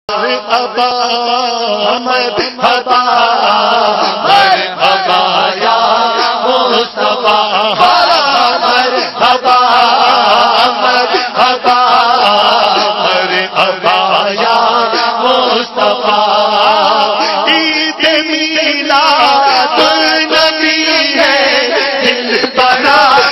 मरहबा मरहबा मरहबा या मुस्तफा मरहबा मरहबा मरहबा या मुस्तफा ईद मिलाद नबी है दिल बना